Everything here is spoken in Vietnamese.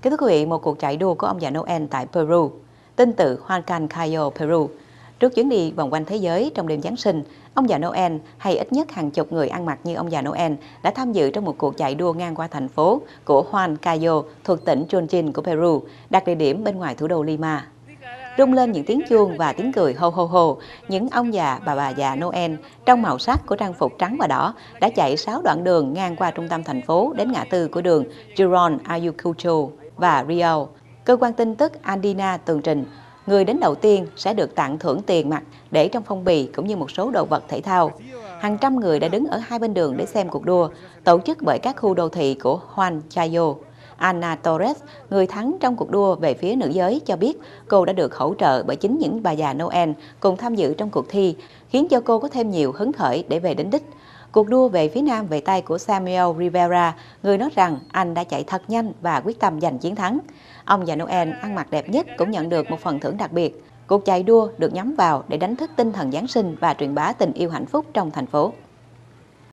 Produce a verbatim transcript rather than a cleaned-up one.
Kính thưa quý vị, một cuộc chạy đua của ông già Noel tại Peru, tên tự Huancayo, Peru. Trước chuyến đi vòng quanh thế giới trong đêm Giáng sinh, ông già Noel hay ít nhất hàng chục người ăn mặc như ông già Noel đã tham dự trong một cuộc chạy đua ngang qua thành phố của Huancayo thuộc tỉnh Chontín của Peru, đặt địa điểm bên ngoài thủ đô Lima. Rung lên những tiếng chuông và tiếng cười hô hô hô, những ông già bà bà già Noel trong màu sắc của trang phục trắng và đỏ đã chạy sáu đoạn đường ngang qua trung tâm thành phố đến ngã tư của đường Girón Ayacucho và Rio. Cơ quan tin tức Andina tường trình, người đến đầu tiên sẽ được tặng thưởng tiền mặt để trong phong bì cũng như một số đồ vật thể thao. Hàng trăm người đã đứng ở hai bên đường để xem cuộc đua, tổ chức bởi các khu đô thị của Huancayo. Ana Torres, người thắng trong cuộc đua về phía nữ giới, cho biết cô đã được hỗ trợ bởi chính những bà già Noel cùng tham dự trong cuộc thi, khiến cho cô có thêm nhiều hứng khởi để về đến đích. Cuộc đua về phía nam về tay của Samuel Rivera, người nói rằng anh đã chạy thật nhanh và quyết tâm giành chiến thắng. Ông già Noel ăn mặc đẹp nhất cũng nhận được một phần thưởng đặc biệt. Cuộc chạy đua được nhắm vào để đánh thức tinh thần Giáng sinh và truyền bá tình yêu hạnh phúc trong thành phố.